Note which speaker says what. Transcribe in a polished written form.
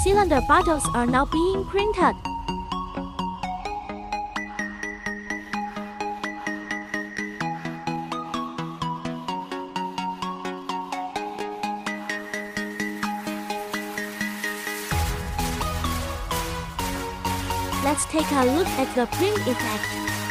Speaker 1: cylinder bottles are now being printed. Let's take a look at the print effect.